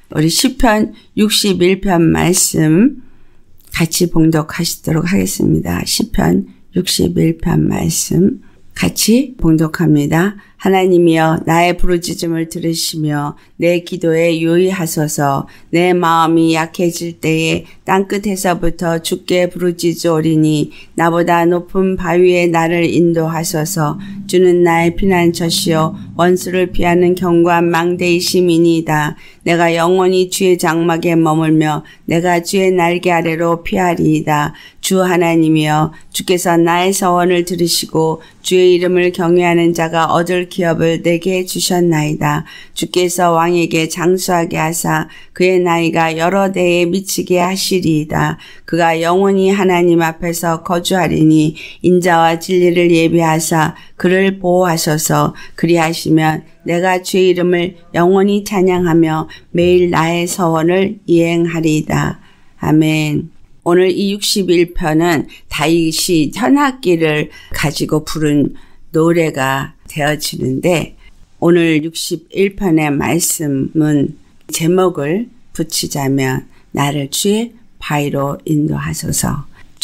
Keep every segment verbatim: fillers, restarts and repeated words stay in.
우리 시편 육십일 편 말씀 같이 봉독하시도록 하겠습니다. 시편 육십일 편 말씀 같이 봉독합니다. 하나님이여 나의 부르짖음을 들으시며 내 기도에 유의하소서. 내 마음이 약해질 때에 땅끝에서부터 주께 부르짖으오리니 나보다 높은 바위에 나를 인도하소서. 주는 나의 피난처시요 원수를 피하는 견고한 망대이심이니이다. 내가 영원히 주의 장막에 머물며 내가 주의 날개 아래로 피하리이다. 주 하나님이여 주께서 나의 서원을 들으시고 주의 이름을 경외하는 자가 얻을 기업을 내게 주셨나이다. 주께서 왕에게 장수하게 하사 그의 나이가 여러 대에 미치게 하시리이다. 그가 영원히 하나님 앞에서 거주하리니 인자와 진리를 예비하사 그를 보호하소서. 그리하시면 내가 주의 이름을 영원히 찬양하며 매일 나의 서원을 이행하리이다. 아멘. 오늘 이 육십일 편은 다윗이 현악기를 가지고 부른 노래가 되어지는데 오늘 육십일 편의 말씀은 제목을 붙이자면 나를 주의 바위로 인도하소서.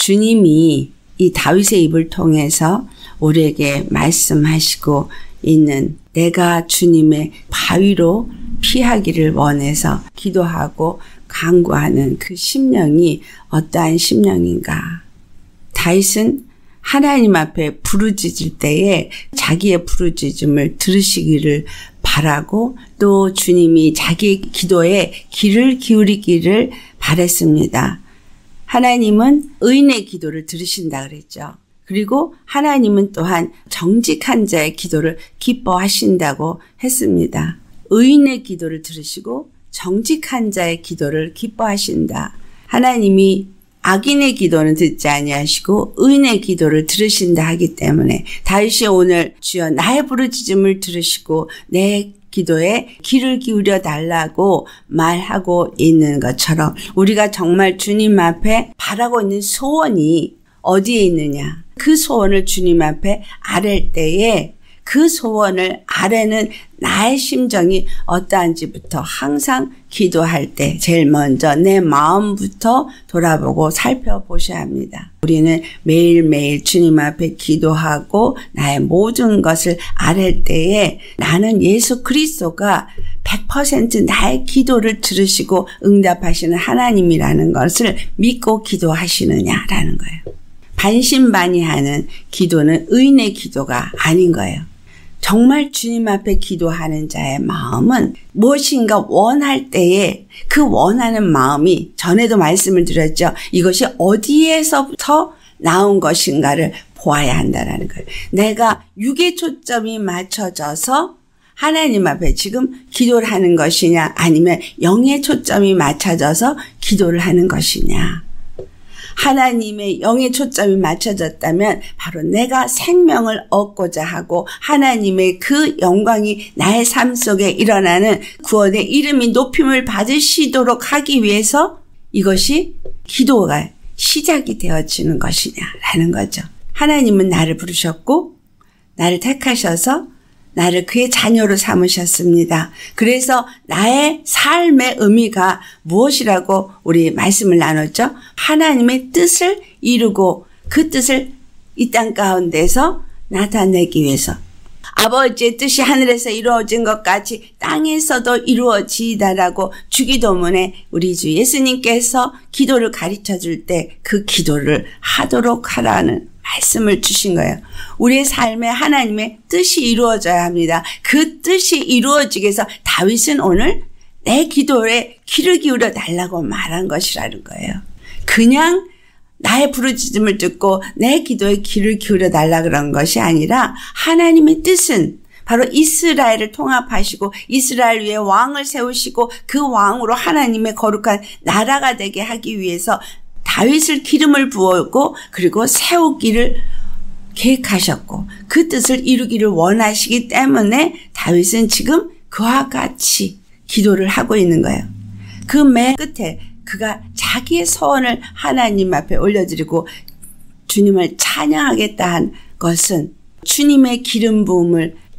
주님이 이 다윗의 입을 통해서 우리에게 말씀하시고 있는 내가 주님의 바위로 피하기를 원해서 기도하고 간구하는 그 심령이 어떠한 심령인가. 다윗은 하나님 앞에 부르짖을 때에 자기의 부르짖음을 들으시기를 바라고 또 주님이 자기의 기도에 귀를 기울이기를 바랬습니다. 하나님은 의인의 기도를 들으신다 그랬죠. 그리고 하나님은 또한 정직한 자의 기도를 기뻐하신다고 했습니다. 의인의 기도를 들으시고 정직한 자의 기도를 기뻐하신다. 하나님이 악인의 기도는 듣지 아니하시고 의인의 기도를 들으신다 하기 때문에 다윗이 오늘 주여 나의 부르짖음을 들으시고 내 기도에 귀를 기울여 달라고 말하고 있는 것처럼 우리가 정말 주님 앞에 바라고 있는 소원이 어디에 있느냐. 그 소원을 주님 앞에 아랠 때에 그 소원을 아뢰는 나의 심정이 어떠한지부터 항상 기도할 때 제일 먼저 내 마음부터 돌아보고 살펴보셔야 합니다. 우리는 매일매일 주님 앞에 기도하고 나의 모든 것을 아랠 때에 나는 예수 그리스도가 백 퍼센트 나의 기도를 들으시고 응답하시는 하나님이라는 것을 믿고 기도하시느냐라는 거예요. 반신반의하는 기도는 의인의 기도가 아닌 거예요. 정말 주님 앞에 기도하는 자의 마음은 무엇인가 원할 때에 그 원하는 마음이 전에도 말씀을 드렸죠. 이것이 어디에서부터 나온 것인가를 보아야 한다는 거예요. 내가 육의 초점이 맞춰져서 하나님 앞에 지금 기도를 하는 것이냐 아니면 영의 초점이 맞춰져서 기도를 하는 것이냐. 하나님의 영의 초점이 맞춰졌다면 바로 내가 생명을 얻고자 하고 하나님의 그 영광이 나의 삶 속에 일어나는 구원의 이름이 높임을 받으시도록 하기 위해서 이것이 기도가 시작이 되어지는 것이냐라는 거죠. 하나님은 나를 부르셨고 나를 택하셔서 나를 그의 자녀로 삼으셨습니다. 그래서 나의 삶의 의미가 무엇이라고 우리 말씀을 나눴죠? 하나님의 뜻을 이루고 그 뜻을 이 땅 가운데서 나타내기 위해서 아버지의 뜻이 하늘에서 이루어진 것 같이 땅에서도 이루어지이다라고 주기도문에 우리 주 예수님께서 기도를 가르쳐 줄 때 그 기도를 하도록 하라는 말씀을 주신 거예요. 우리의 삶에 하나님의 뜻이 이루어져야 합니다. 그 뜻이 이루어지기 위해서 다윗은 오늘 내 기도에 귀를 기울여 달라고 말한 것이라는 거예요. 그냥 나의 부르짖음을 듣고 내 기도에 귀를 기울여 달라 그런 것이 아니라 하나님의 뜻은 바로 이스라엘을 통합하시고 이스라엘 위에 왕을 세우시고 그 왕으로 하나님의 거룩한 나라가 되게 하기 위해서 다윗을 기름을 부었고 그리고 세우기를 계획하셨고 그 뜻을 이루기를 원하시기 때문에 다윗은 지금 그와 같이 기도를 하고 있는 거예요. 그 맨 끝에 그가 자기의 소원을 하나님 앞에 올려드리고 주님을 찬양하겠다 한 것은 주님의 기름 부음을 받고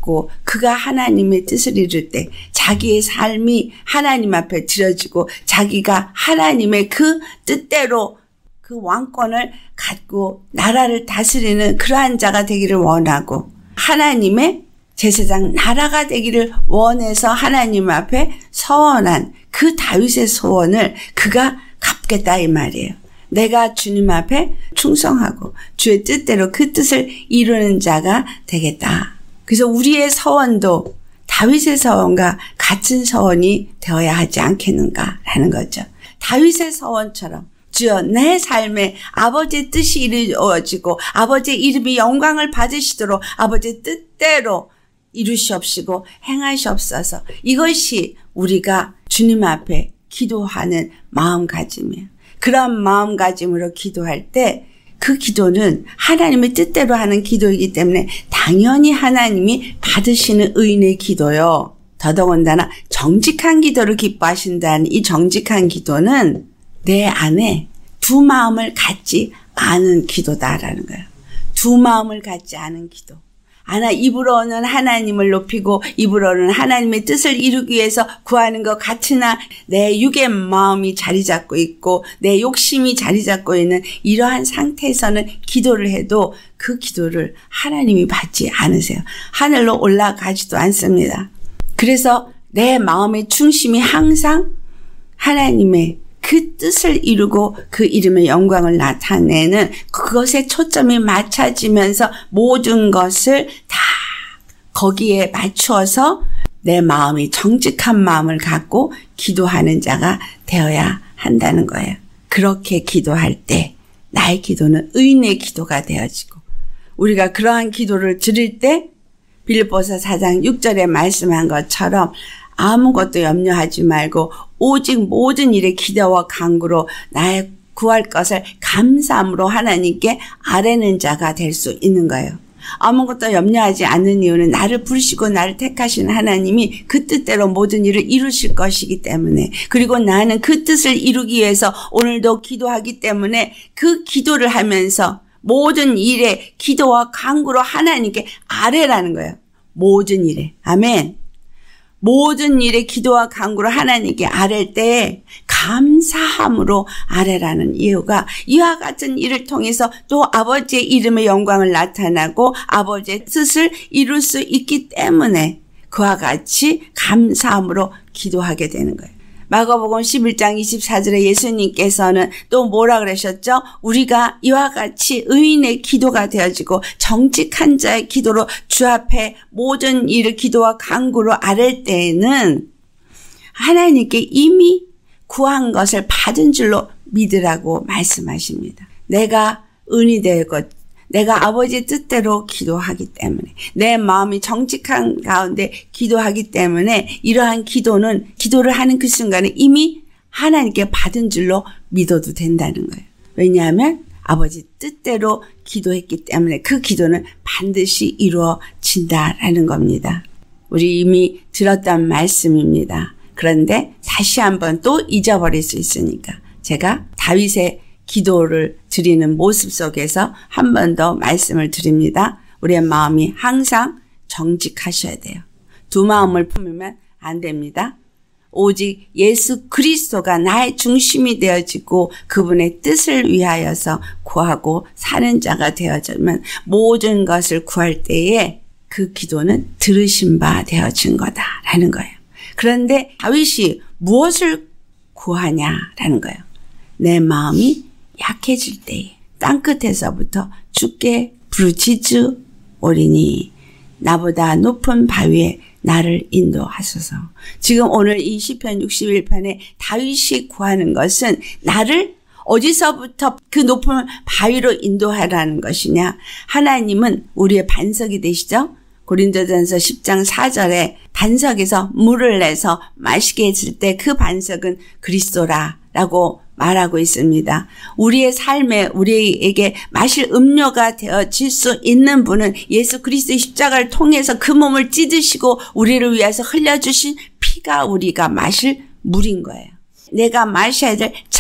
갖고 그가 하나님의 뜻을 이룰 때 자기의 삶이 하나님 앞에 드려지고 자기가 하나님의 그 뜻대로 그 왕권을 갖고 나라를 다스리는 그러한 자가 되기를 원하고 하나님의 제사장 나라가 되기를 원해서 하나님 앞에 서원한 그 다윗의 소원을 그가 갚겠다 이 말이에요. 내가 주님 앞에 충성하고 주의 뜻대로 그 뜻을 이루는 자가 되겠다. 그래서 우리의 서원도 다윗의 서원과 같은 서원이 되어야 하지 않겠는가라는 거죠. 다윗의 서원처럼 주여 내 삶에 아버지의 뜻이 이루어지고 아버지의 이름이 영광을 받으시도록 아버지의 뜻대로 이루시옵시고 행하시옵소서. 이것이 우리가 주님 앞에 기도하는 마음가짐이에요. 그런 마음가짐으로 기도할 때 그 기도는 하나님의 뜻대로 하는 기도이기 때문에 당연히 하나님이 받으시는 의인의 기도요. 더더군다나 정직한 기도를 기뻐하신다는 이 정직한 기도는 내 안에 두 마음을 갖지 않은 기도다라는 거예요. 두 마음을 갖지 않은 기도. 하나 입으로는 하나님을 높이고 입으로는 하나님의 뜻을 이루기 위해서 구하는 것 같으나 내 육의 마음이 자리 잡고 있고 내 욕심이 자리 잡고 있는 이러한 상태에서는 기도를 해도 그 기도를 하나님이 받지 않으세요. 하늘로 올라가지도 않습니다. 그래서 내 마음의 중심이 항상 하나님의 그 뜻을 이루고 그 이름의 영광을 나타내는 그것에 초점이 맞춰지면서 모든 것을 다 거기에 맞추어서 내 마음이 정직한 마음을 갖고 기도하는 자가 되어야 한다는 거예요. 그렇게 기도할 때 나의 기도는 의인의 기도가 되어지고 우리가 그러한 기도를 드릴 때 빌립보서 사 장 육 절에 말씀한 것처럼 아무것도 염려하지 말고 오직 모든 일에 기도와 간구로 나의 구할 것을 감사함으로 하나님께 아뢰는 자가 될 수 있는 거예요. 아무것도 염려하지 않는 이유는 나를 부르시고 나를 택하신 하나님이 그 뜻대로 모든 일을 이루실 것이기 때문에 그리고 나는 그 뜻을 이루기 위해서 오늘도 기도하기 때문에 그 기도를 하면서 모든 일에 기도와 간구로 하나님께 아뢰라는 거예요. 모든 일에. 아멘. 모든 일에 기도와 간구로 하나님께 아랠 때 감사함으로 아뢰라는 이유가 이와 같은 일을 통해서 또 아버지의 이름의 영광을 나타나고 아버지의 뜻을 이룰 수 있기 때문에 그와 같이 감사함으로 기도하게 되는 거예요. 마가복음 십일 장 이십사 절에 예수님께서는 또 뭐라 그러셨죠? 우리가 이와 같이 의인의 기도가 되어지고 정직한 자의 기도로 주 앞에 모든 일을 기도와 간구로 아랠 때에는 하나님께 이미 구한 것을 받은 줄로 믿으라고 말씀하십니다. 내가 의인이 되고 내가 아버지의 뜻대로 기도하기 때문에 내 마음이 정직한 가운데 기도하기 때문에 이러한 기도는 기도를 하는 그 순간에 이미 하나님께 받은 줄로 믿어도 된다는 거예요. 왜냐하면 아버지 뜻대로 기도했기 때문에 그 기도는 반드시 이루어진다라는 겁니다. 우리 이미 들었던 말씀입니다. 그런데 다시 한번 또 잊어버릴 수 있으니까 제가 다윗의 기도를 드리는 모습 속에서 한 번 더 말씀을 드립니다. 우리의 마음이 항상 정직하셔야 돼요. 두 마음을 품으면 안 됩니다. 오직 예수 그리스도가 나의 중심이 되어지고 그분의 뜻을 위하여서 구하고 사는 자가 되어지면 모든 것을 구할 때에 그 기도는 들으신 바 되어진 거다라는 거예요. 그런데 다윗이 무엇을 구하냐라는 거예요. 내 마음이 약해질 때에 땅끝에서부터 주께 부르짖으오리니 나보다 높은 바위에 나를 인도하소서. 지금 오늘 이 시편 육십일 편에 다윗이 구하는 것은 나를 어디서부터 그 높은 바위로 인도하라는 것이냐. 하나님은 우리의 반석이 되시죠. 고린도전서 십 장 사 절에 반석에서 물을 내서 마시게 했을 때 그 반석은 그리스도라라고 말하고 있습니다. 우리의 삶에 우리에게 마실 음료가 되어질 수 있는 분은 예수 그리스도의 십자가를 통해서 그 몸을 찢으시고 우리를 위해서 흘려주신 피가 우리가 마실 물인 거예요. 내가 마셔야 될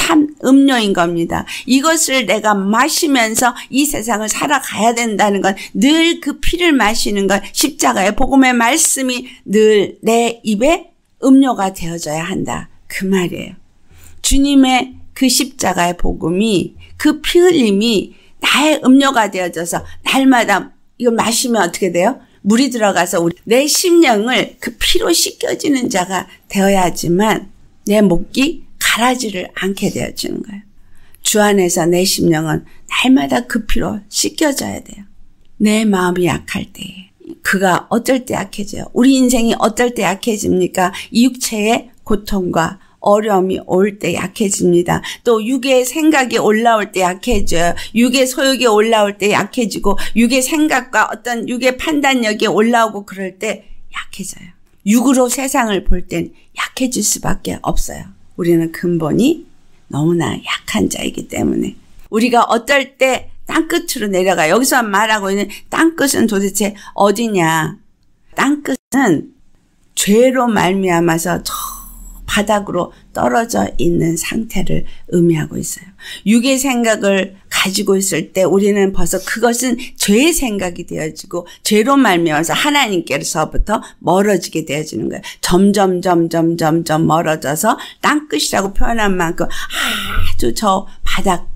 참 음료인 겁니다. 이것을 내가 마시면서 이 세상을 살아가야 된다는 건 늘 그 피를 마시는 것, 십자가의 복음의 말씀이 늘 내 입에 음료가 되어져야 한다. 그 말이에요. 주님의 그 십자가의 복음이, 그 피 흘림이 나의 음료가 되어져서 날마다 이걸 마시면 어떻게 돼요? 물이 들어가서 우리 내 심령을 그 피로 씻겨지는 자가 되어야지만 내 목이 가라지를 않게 되어지는 거예요. 주 안에서 내 심령은 날마다 그 피로 씻겨져야 돼요. 내 마음이 약할 때에. 그가 어떨 때 약해져요? 우리 인생이 어떨 때 약해집니까? 이 육체의 고통과 어려움이 올 때 약해집니다. 또 육의 생각이 올라올 때 약해져요. 육의 소욕이 올라올 때 약해지고 육의 생각과 어떤 육의 판단력이 올라오고 그럴 때 약해져요. 육으로 세상을 볼 땐 약해질 수밖에 없어요. 우리는 근본이 너무나 약한 자이기 때문에. 우리가 어떨 때 땅끝으로 내려가요. 여기서 말하고 있는 땅끝은 도대체 어디냐. 땅끝은 죄로 말미암아서 저 바닥으로 떨어져 있는 상태를 의미하고 있어요. 육의 생각을 가지고 있을 때 우리는 벌써 그것은 죄의 생각이 되어지고 죄로 말미암아서 하나님께로서부터 멀어지게 되어지는 거예요. 점점 점점 점점 멀어져서 땅끝이라고 표현한 만큼 아주 저 바닥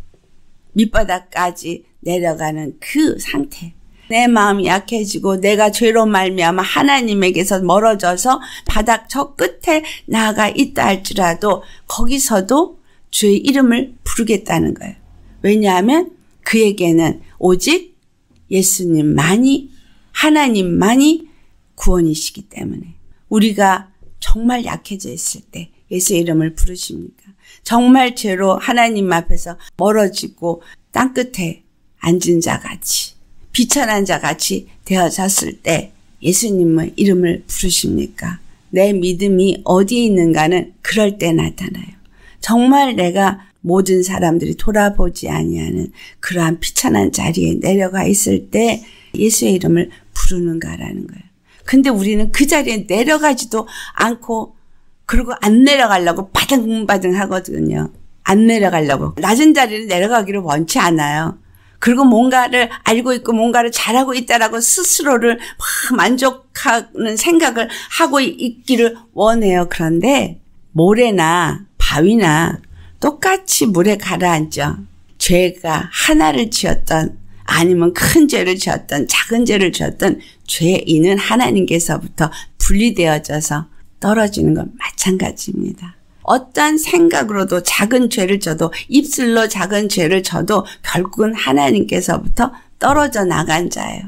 밑바닥까지 내려가는 그 상태. 내 마음이 약해지고 내가 죄로 말미암아 하나님에게서 멀어져서 바닥 저 끝에 나아가 있다 할지라도 거기서도 주의 이름을 부르겠다는 거예요. 왜냐하면 그에게는 오직 예수님만이, 하나님만이 구원이시기 때문에. 우리가 정말 약해져 있을 때 예수의 이름을 부르십니까? 정말 죄로 하나님 앞에서 멀어지고 땅끝에 앉은 자 같이, 비천한 자 같이 되어졌을 때 예수님의 이름을 부르십니까? 내 믿음이 어디에 있는가는 그럴 때 나타나요. 정말 내가 모든 사람들이 돌아보지 아니하는 그러한 비천한 자리에 내려가 있을 때 예수의 이름을 부르는가라는 거예요. 근데 우리는 그 자리에 내려가지도 않고 그리고 안 내려가려고 바등바등 하거든요. 안 내려가려고. 낮은 자리를 내려가기를 원치 않아요. 그리고 뭔가를 알고 있고 뭔가를 잘하고 있다라고 스스로를 막 만족하는 생각을 하고 있기를 원해요. 그런데 모래나 바위나 똑같이 물에 가라앉죠. 죄가 하나를 지었던 아니면 큰 죄를 지었던 작은 죄를 지었던 죄인은 하나님께서부터 분리되어져서 떨어지는 건 마찬가지입니다. 어떠한 생각으로도 작은 죄를 져도 입술로 작은 죄를 져도 결국은 하나님께서부터 떨어져 나간 자예요.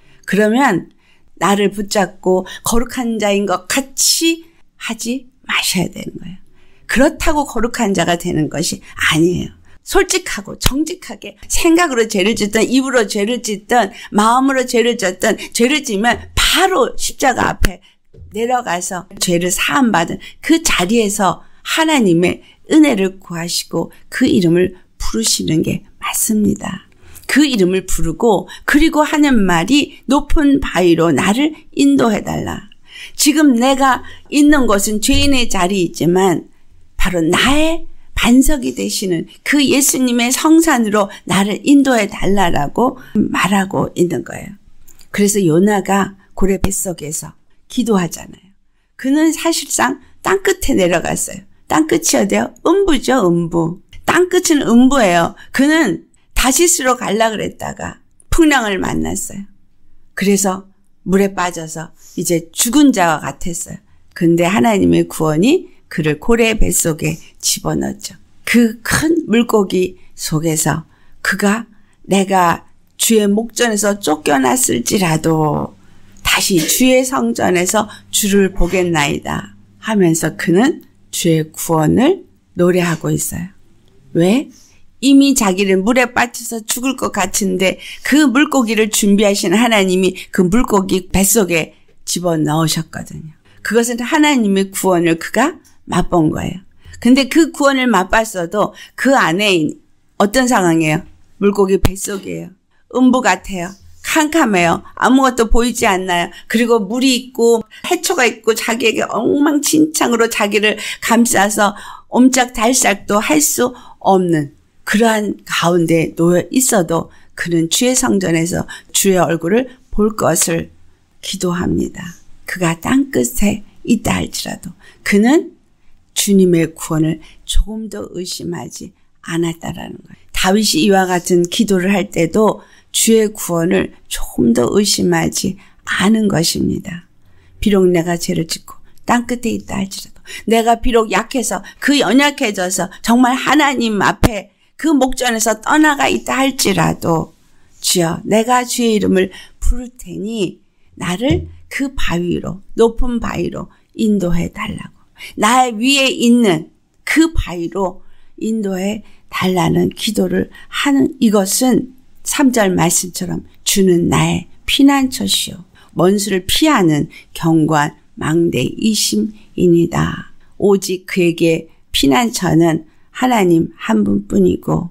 그러면 나를 붙잡고 거룩한 자인 것 같이 하지 마셔야 되는 거예요. 그렇다고 거룩한 자가 되는 것이 아니에요. 솔직하고 정직하게 생각으로 죄를 짓든 입으로 죄를 짓든 마음으로 죄를 짓든 죄를 지면 바로 십자가 앞에 내려가서 죄를 사함받은 그 자리에서 하나님의 은혜를 구하시고 그 이름을 부르시는 게 맞습니다. 그 이름을 부르고 그리고 하는 말이 높은 바위로 나를 인도해달라. 지금 내가 있는 곳은 죄인의 자리이지만 바로 나의 반석이 되시는 그 예수님의 성산으로 나를 인도해달라라고 말하고 있는 거예요. 그래서 요나가 고래 뱃속에서 기도하잖아요. 그는 사실상 땅끝에 내려갔어요. 땅끝이 어디요? 음부죠, 음부. 땅끝은 음부예요. 그는 다시스로 가려고 그랬다가 풍랑을 만났어요. 그래서 물에 빠져서 이제 죽은 자와 같았어요. 근데 하나님의 구원이 그를 고래 뱃속에 집어넣었죠. 그 큰 물고기 속에서 그가 내가 주의 목전에서 쫓겨났을지라도 다시 주의 성전에서 주를 보겠나이다 하면서 그는 주의 구원을 노래하고 있어요. 왜? 이미 자기를 물에 빠져서 죽을 것 같은데 그 물고기를 준비하신 하나님이 그 물고기 뱃속에 집어넣으셨거든요. 그것은 하나님의 구원을 그가 맛본 거예요. 근데 그 구원을 맛봤어도 그 안에 어떤 상황이에요? 물고기 뱃속이에요. 음부 같아요. 캄캄해요. 아무것도 보이지 않나요? 그리고 물이 있고 해초가 있고 자기에게 엉망진창으로 자기를 감싸서 옴짝달싹도 할 수 없는 그러한 가운데 놓여 있어도 그는 주의 성전에서 주의 얼굴을 볼 것을 기도합니다. 그가 땅끝에 있다 할지라도 그는 주님의 구원을 조금 더 의심하지 않았다라는 거예요. 다윗이 이와 같은 기도를 할 때도 주의 구원을 조금 더 의심하지 않은 것입니다. 비록 내가 죄를 짓고 땅끝에 있다 할지라도 내가 비록 약해서 그 연약해져서 정말 하나님 앞에 그 목전에서 떠나가 있다 할지라도 주여 내가 주의 이름을 부를 테니 나를 그 바위로 높은 바위로 인도해 달라고 나 위에 있는 그 바위로 인도해 달라는 기도를 하는 이것은 삼 절 말씀처럼 주는 나의 피난처시요 원수를 피하는 견고한 망대이심이니이다. 오직 그에게 피난처는 하나님 한 분뿐이고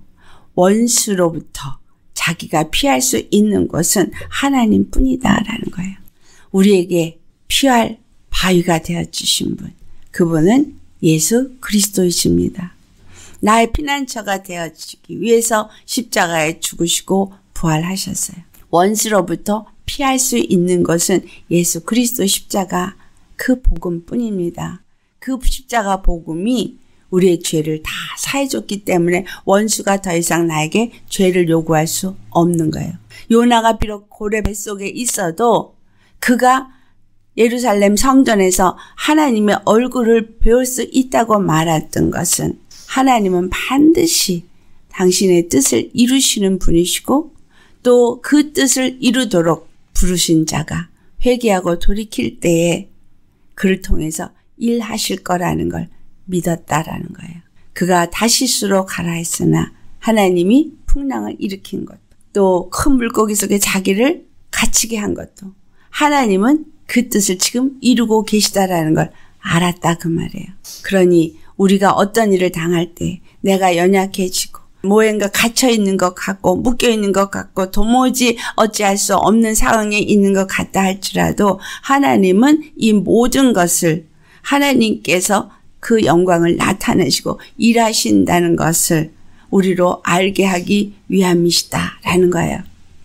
원수로부터 자기가 피할 수 있는 곳은 하나님뿐이다라는 거예요. 우리에게 피할 바위가 되어주신 분, 그분은 예수 그리스도이십니다. 나의 피난처가 되어주기 위해서 십자가에 죽으시고 부활하셨어요. 원수로부터 피할 수 있는 것은 예수 그리스도 십자가 그 복음뿐입니다. 그 십자가 복음이 우리의 죄를 다 사해줬기 때문에 원수가 더 이상 나에게 죄를 요구할 수 없는 거예요. 요나가 비록 고래 뱃속에 있어도 그가 예루살렘 성전에서 하나님의 얼굴을 배울 수 있다고 말했던 것은 하나님은 반드시 당신의 뜻을 이루시는 분이시고 또 그 뜻을 이루도록 부르신 자가 회개하고 돌이킬 때에 그를 통해서 일하실 거라는 걸 믿었다라는 거예요. 그가 다시스로 가라 했으나 하나님이 풍랑을 일으킨 것도 또 큰 물고기 속에 자기를 갇히게 한 것도 하나님은 그 뜻을 지금 이루고 계시다라는 걸 알았다 그 말이에요. 그러니 우리가 어떤 일을 당할 때 내가 연약해지고 뭐인가 갇혀있는 것 같고 묶여있는 것 같고 도무지 어찌할 수 없는 상황에 있는 것 같다 할지라도 하나님은 이 모든 것을 하나님께서 그 영광을 나타내시고 일하신다는 것을 우리로 알게 하기 위함이시다라는 거예요.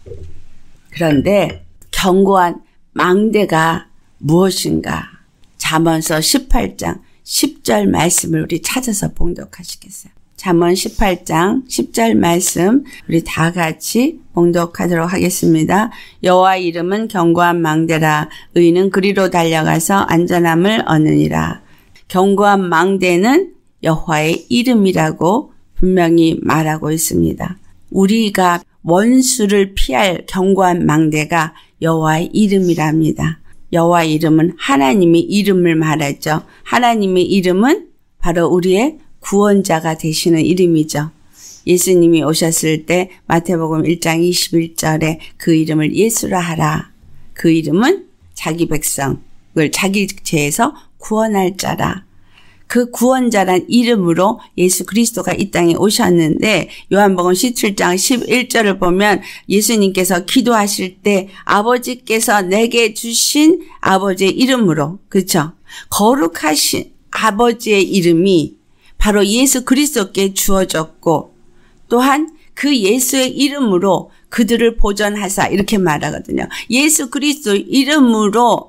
그런데 견고한 망대가 무엇인가? 잠언서 십팔 장 십 절 말씀을 우리 찾아서 봉독하시겠어요? 잠언 십팔 장 십 절 말씀 우리 다 같이 봉독하도록 하겠습니다. 여호와 이름은 견고한 망대라 의인은 그리로 달려가서 안전함을 얻느니라. 견고한 망대는 여호와의 이름이라고 분명히 말하고 있습니다. 우리가 원수를 피할 견고한 망대가 여호와의 이름이랍니다. 여호와의 이름은 하나님의 이름을 말하죠. 하나님의 이름은 바로 우리의 구원자가 되시는 이름이죠. 예수님이 오셨을 때 마태복음 일 장 이십일 절에 그 이름을 예수라 하라. 그 이름은 자기 백성을 자기 죄에서 구원할 자라. 그 구원자란 이름으로 예수 그리스도가 이 땅에 오셨는데 요한복음 십칠 장 십일 절을 보면 예수님께서 기도하실 때 아버지께서 내게 주신 아버지의 이름으로 그렇죠? 거룩하신 아버지의 이름이 바로 예수 그리스도께 주어졌고 또한 그 예수의 이름으로 그들을 보존하사 이렇게 말하거든요. 예수 그리스도 이름으로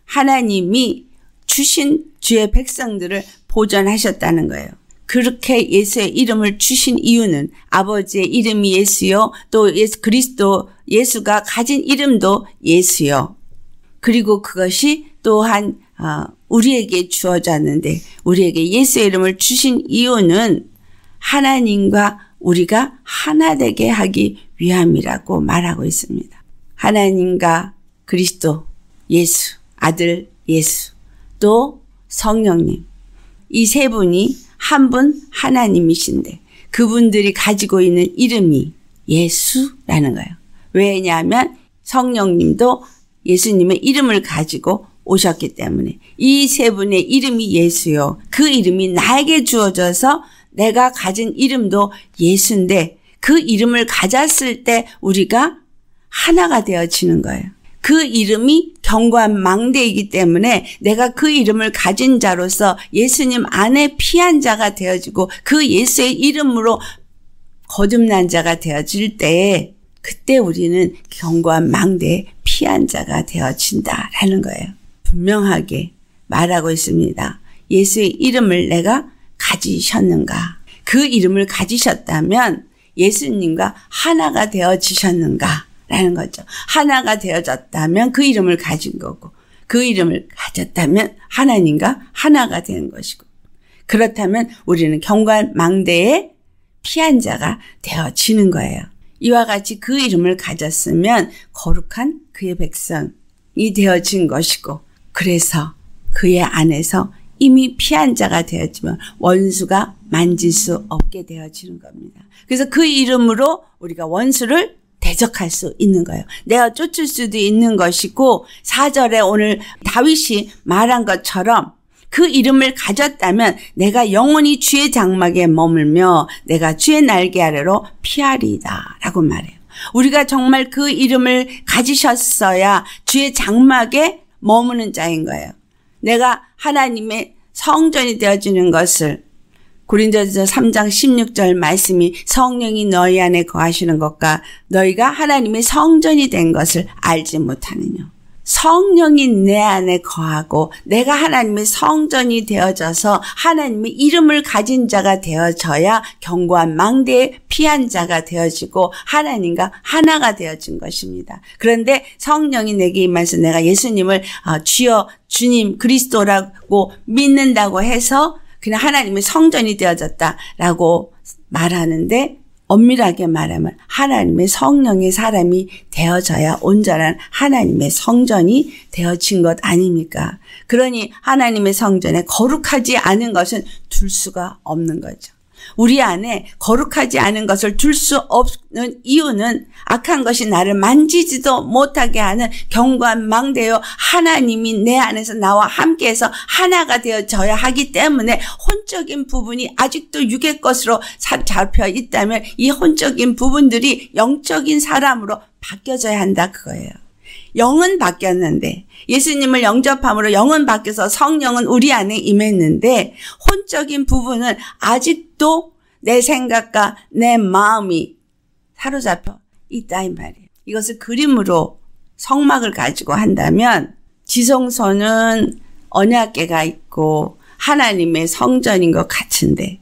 하나님이 주신 주의 백성들을 보존하셨다는 거예요. 그렇게 예수의 이름을 주신 이유는 아버지의 이름이 예수요. 또 예수 그리스도 예수가 가진 이름도 예수요. 그리고 그것이 또한 우리에게 주어졌는데 우리에게 예수의 이름을 주신 이유는 하나님과 우리가 하나 되게 하기 위함이라고 말하고 있습니다. 하나님과 그리스도, 예수, 아들 예수, 또 성령님 이 세 분이 한 분 하나님이신데 그분들이 가지고 있는 이름이 예수라는 거예요. 왜냐하면 성령님도 예수님의 이름을 가지고 오셨기 때문에 이 세 분의 이름이 예수요. 그 이름이 나에게 주어져서 내가 가진 이름도 예수인데 그 이름을 가졌을 때 우리가 하나가 되어지는 거예요. 그 이름이 견고한 망대이기 때문에 내가 그 이름을 가진 자로서 예수님 안에 피한 자가 되어지고 그 예수의 이름으로 거듭난 자가 되어질 때에 그때 우리는 견고한 망대에 피한 자가 되어진다라는 거예요. 분명하게 말하고 있습니다. 예수의 이름을 내가 가지셨는가? 그 이름을 가지셨다면 예수님과 하나가 되어지셨는가? 라는 거죠. 하나가 되어졌다면 그 이름을 가진 거고 그 이름을 가졌다면 하나님과 하나가 되는 것이고 그렇다면 우리는 견고한 망대에 피한 자가 되어지는 거예요. 이와 같이 그 이름을 가졌으면 거룩한 그의 백성이 되어진 것이고 그래서 그의 안에서 이미 피한 자가 되었지만 원수가 만질 수 없게 되어지는 겁니다. 그래서 그 이름으로 우리가 원수를 대적할 수 있는 거예요. 내가 쫓을 수도 있는 것이고 사 절에 오늘 다윗이 말한 것처럼 그 이름을 가졌다면 내가 영원히 주의 장막에 머물며 내가 주의 날개 아래로 피하리이다 라고 말해요. 우리가 정말 그 이름을 가지셨어야 주의 장막에 머무는 자인 거예요. 내가 하나님의 성전이 되어지는 것을 고린도전서 삼 장 십육 절 말씀이 성령이 너희 안에 거하시는 것과 너희가 하나님의 성전이 된 것을 알지 못하느냐. 성령이 내 안에 거하고 내가 하나님의 성전이 되어져서 하나님의 이름을 가진 자가 되어져야 견고한 망대에 피한 자가 되어지고 하나님과 하나가 되어진 것입니다. 그런데 성령이 내게 임해서 내가 예수님을 주여 주님 그리스도라고 믿는다고 해서 그냥 하나님의 성전이 되어졌다라고 말하는데 엄밀하게 말하면 하나님의 성령의 사람이 되어져야 온전한 하나님의 성전이 되어진 것 아닙니까? 그러니 하나님의 성전에 거룩하지 않은 것은 둘 수가 없는 거죠. 우리 안에 거룩하지 않은 것을 둘 수 없는 이유는 악한 것이 나를 만지지도 못하게 하는 견고한 망대요 하나님이 내 안에서 나와 함께해서 하나가 되어져야 하기 때문에 혼적인 부분이 아직도 육의 것으로 잡혀 있다면 이 혼적인 부분들이 영적인 사람으로 바뀌어져야 한다 그거예요. 영은 바뀌었는데 예수님을 영접함으로 영은 바뀌어서 성령은 우리 안에 임했는데 혼적인 부분은 아직도 내 생각과 내 마음이 사로잡혀 있다 이 말이에요. 이것을 그림으로 성막을 가지고 한다면 지성소는 언약궤가 있고 하나님의 성전인 것 같은데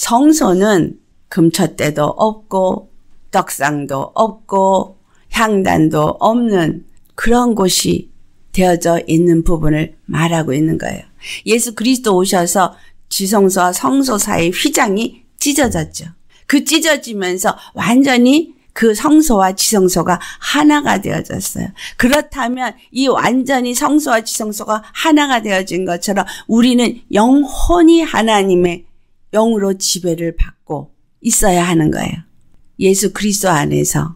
성소는 금촛대도 없고 떡상도 없고 향단도 없는 그런 곳이 되어져 있는 부분을 말하고 있는 거예요. 예수 그리스도 오셔서 지성소와 성소 사이 휘장이 찢어졌죠. 그 찢어지면서 완전히 그 성소와 지성소가 하나가 되어졌어요. 그렇다면 이 완전히 성소와 지성소가 하나가 되어진 것처럼 우리는 영혼이 하나님의 영으로 지배를 받고 있어야 하는 거예요. 예수 그리스도 안에서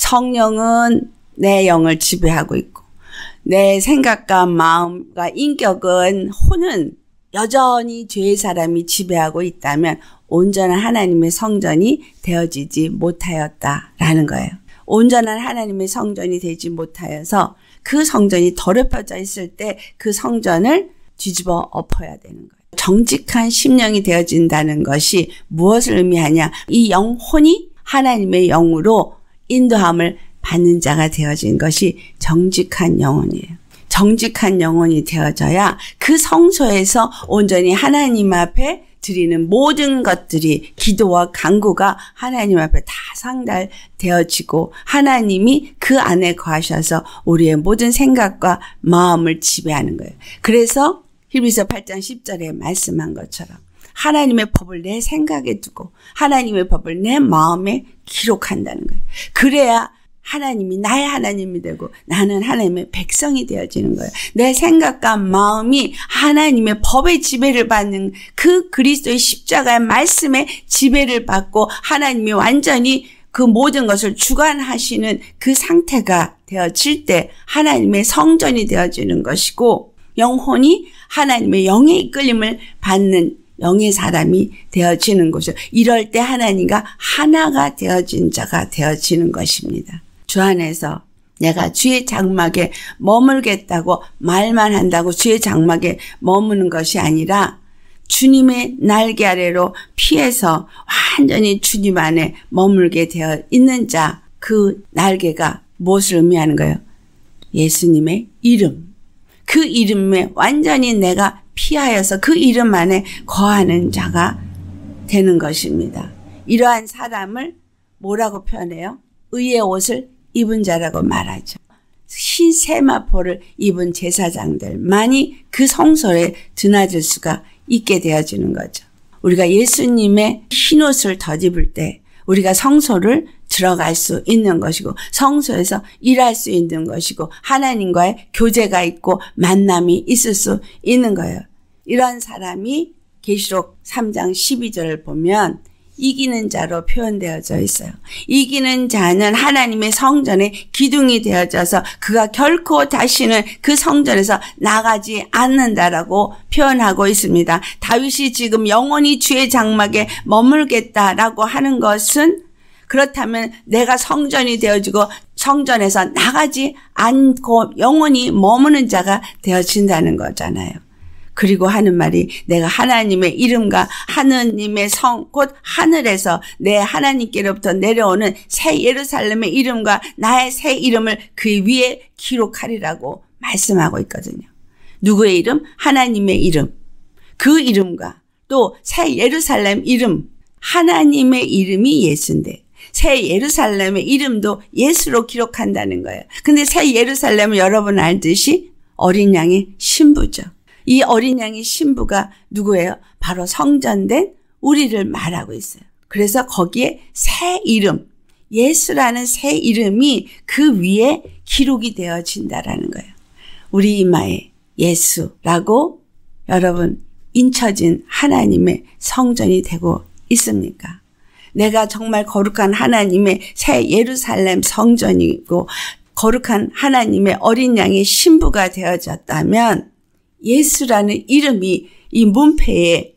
성령은 내 영을 지배하고 있고 내 생각과 마음과 인격은 혼은 여전히 죄의 사람이 지배하고 있다면 온전한 하나님의 성전이 되어지지 못하였다라는 거예요. 온전한 하나님의 성전이 되지 못하여서 그 성전이 더럽혀져 있을 때 그 성전을 뒤집어 엎어야 되는 거예요. 정직한 심령이 되어진다는 것이 무엇을 의미하냐? 이 영혼이 하나님의 영으로 인도함을 받는 자가 되어진 것이 정직한 영혼이에요. 정직한 영혼이 되어져야 그 성소에서 온전히 하나님 앞에 드리는 모든 것들이 기도와 간구가 하나님 앞에 다 상달되어지고 하나님이 그 안에 거하셔서 우리의 모든 생각과 마음을 지배하는 거예요. 그래서 히브리서 팔 장 십 절에 말씀한 것처럼 하나님의 법을 내 생각에 두고 하나님의 법을 내 마음에 기록한다는 거예요. 그래야 하나님이 나의 하나님이 되고 나는 하나님의 백성이 되어지는 거예요. 내 생각과 마음이 하나님의 법의 지배를 받는 그 그리스도의 십자가의 말씀에 지배를 받고 하나님이 완전히 그 모든 것을 주관하시는 그 상태가 되어질 때 하나님의 성전이 되어지는 것이고 영혼이 하나님의 영의 이끌림을 받는 영의 사람이 되어지는 것이죠. 이럴 때 하나님과 하나가 되어진 자가 되어지는 것입니다. 주 안에서 내가 주의 장막에 머물겠다고 말만 한다고 주의 장막에 머무는 것이 아니라 주님의 날개 아래로 피해서 완전히 주님 안에 머물게 되어 있는 자, 그 날개가 무엇을 의미하는 거예요? 예수님의 이름. 그 이름에 완전히 내가 피하여서 그 이름 안에 거하는 자가 되는 것입니다. 이러한 사람을 뭐라고 표현해요? 의의 옷을 입은 자라고 말하죠. 흰 세마포를 입은 제사장들만이 그 성소에 드나들 수가 있게 되어지는 거죠. 우리가 예수님의 흰 옷을 덧입을 때 우리가 성소를 들어갈 수 있는 것이고 성소에서 일할 수 있는 것이고 하나님과의 교제가 있고 만남이 있을 수 있는 거예요. 이런 사람이 계시록 삼 장 십이 절을 보면 이기는 자로 표현되어져 있어요. 이기는 자는 하나님의 성전에 기둥이 되어져서 그가 결코 다시는 그 성전에서 나가지 않는다라고 표현하고 있습니다. 다윗이 지금 영원히 주의 장막에 머물겠다라고 하는 것은 그렇다면 내가 성전이 되어지고 성전에서 나가지 않고 영원히 머무는 자가 되어진다는 거잖아요. 그리고 하는 말이 내가 하나님의 이름과 하느님의 성, 곧 하늘에서 내 하나님께로부터 내려오는 새 예루살렘의 이름과 나의 새 이름을 그 위에 기록하리라고 말씀하고 있거든요. 누구의 이름? 하나님의 이름. 그 이름과 또 새 예루살렘 이름. 하나님의 이름이 예수인데 새 예루살렘의 이름도 예수로 기록한다는 거예요. 근데 새 예루살렘은 여러분 알듯이 어린 양의 신부죠. 이 어린 양의 신부가 누구예요? 바로 성전된 우리를 말하고 있어요. 그래서 거기에 새 이름, 예수라는 새 이름이 그 위에 기록이 되어진다라는 거예요. 우리 이마에 예수라고 여러분 인쳐진 하나님의 성전이 되고 있습니까? 내가 정말 거룩한 하나님의 새 예루살렘 성전이고 거룩한 하나님의 어린 양의 신부가 되어졌다면 예수라는 이름이 이 문패에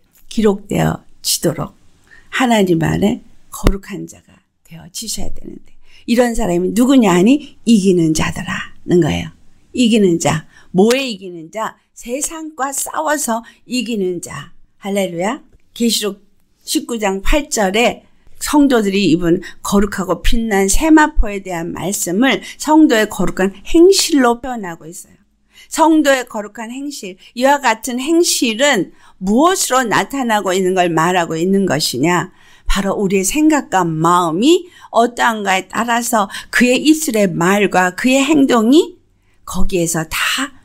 기록되어지도록 하나님 안에 거룩한 자가 되어지셔야 되는데 이런 사람이 누구냐 하니 이기는 자더라는 거예요. 이기는 자. 뭐에 이기는 자? 세상과 싸워서 이기는 자. 할렐루야. 계시록 십구 장 팔 절에 성도들이 입은 거룩하고 빛난 세마포에 대한 말씀을 성도의 거룩한 행실로 표현하고 있어요. 성도의 거룩한 행실, 이와 같은 행실은 무엇으로 나타나고 있는 걸 말하고 있는 것이냐? 바로 우리의 생각과 마음이 어떠한가에 따라서 그의 입술의 말과 그의 행동이 거기에서 다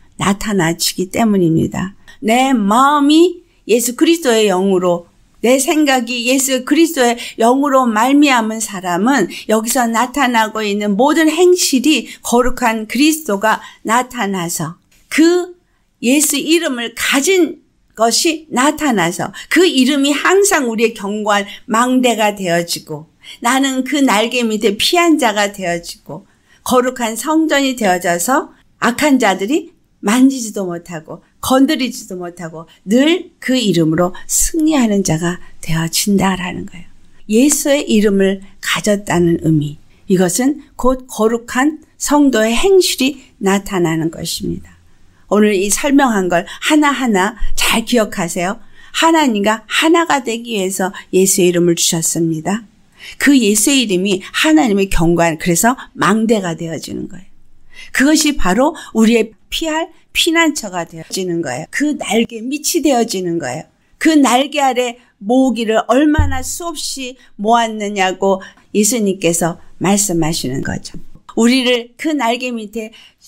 나타나지기 때문입니다. 내 마음이 예수 그리스도의 영으로 내 생각이 예수 그리스도의 영으로 말미암은 사람은 여기서 나타나고 있는 모든 행실이 거룩한 그리스도가 나타나서 그 예수 이름을 가진 것이 나타나서 그 이름이 항상 우리의 견고한 망대가 되어지고 나는 그 날개 밑에 피한 자가 되어지고 거룩한 성전이 되어져서 악한 자들이 만지지도 못하고 건드리지도 못하고 늘 그 이름으로 승리하는 자가 되어진다라는 거예요. 예수의 이름을 가졌다는 의미. 이것은 곧 거룩한 성도의 행실이 나타나는 것입니다. 오늘 이 설명한 걸 하나하나 잘 기억하세요. 하나님과 하나가 되기 위해서 예수의 이름을 주셨습니다. 그 예수의 이름이 하나님의 견고한 그래서 망대가 되어지는 거예요. 그것이 바로 우리의 피할 피난처가 되어지는 거예요. 그 날개 밑이 되어지는 거예요. 그 날개 아래 모으기를 얼마나 수없이 모았느냐고 예수님께서 말씀하시는 거죠. 우리를 그 날개 밑에